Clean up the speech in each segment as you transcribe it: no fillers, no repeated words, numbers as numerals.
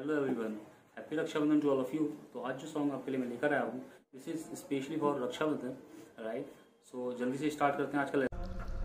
Hello everyone, happy Rakshabandhan to all of you. तो आज जो सॉन्ग आपके लिए मैं लेकर आया हूँ this is specially for Rakshabandhan, right. So जल्दी से स्टार्ट करते हैं आज का।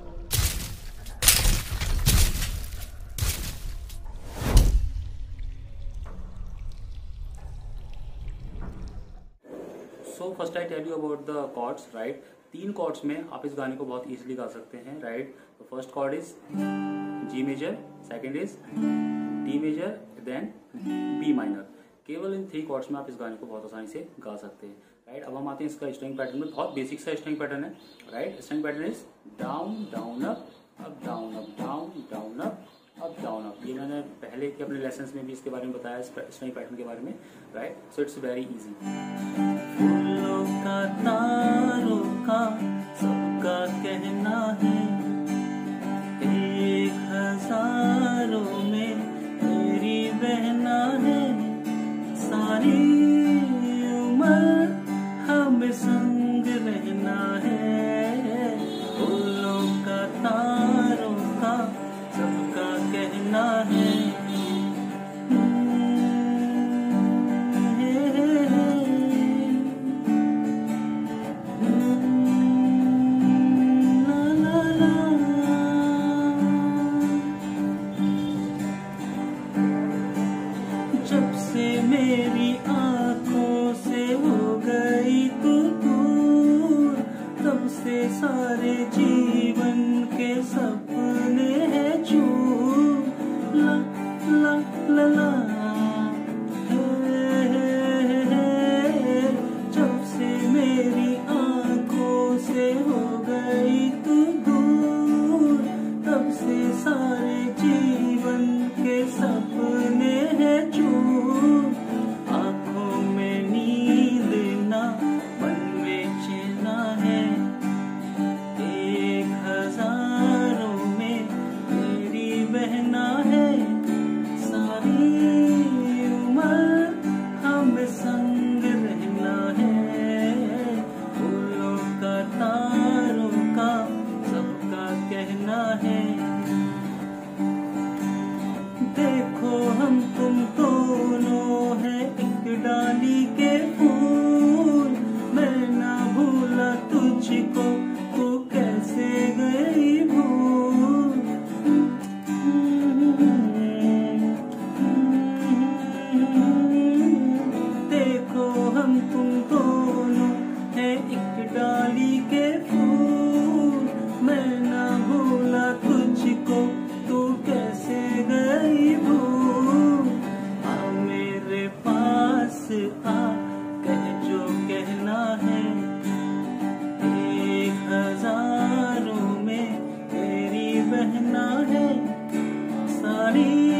So first I tell you about the chords, right. 3 chords में आप इस गाने को बहुत इजीली गा सकते हैं, राइट। तो first chord is G major, second is D major, then B minor. केवल इन 3 कॉर्ड्स में आप इस गाने को बहुत आसानी से गा सकते हैं, राइट। अब हम आते हैं इसका स्ट्रिंग पैटर्न में। बहुत बेसिक सा स्ट्रिंग पैटर्न है, right. String pattern is down down up down up down down up down up. ये मैंने पहले के अपने लेसन्स में भी इसके बारे में बताया, स्ट्रिंग पैटर्न के बारे में, right. So it's very easy. फूलों का तारों का सबका कहना है, 1000 में मेरी बहना है, सारी उम्र हमें संग रहना है। फूलों का तारों का सबका कहना है, जब से मेरी आंखों से हो गई तू दूर, तब से सारे जीवन के सपने हैं चूर। ला ला ला ला जब से मेरी आंखों से हो गई तू दूर, तब से सारे जीवन के सपने हैं चूर। आंखों में नींद ना, मन में चैना है, 1000 में मेरी बहना है, सारी उम्र हमें संग रहना है। फूलों का तारों का सबका कहना है, देखो हम तुम दोनों हैं एक डाली के फूल, मैं ना भूला तुझको, तू कैसे गई भूल। देखो हम तुम दोनों हैं एक डाली के फूल, मैं ना भूला तुझको, तू कैसे गई भूल। आ मेरे पास आ, कह जो कहना है, 1000 में तेरी बहना है, सारी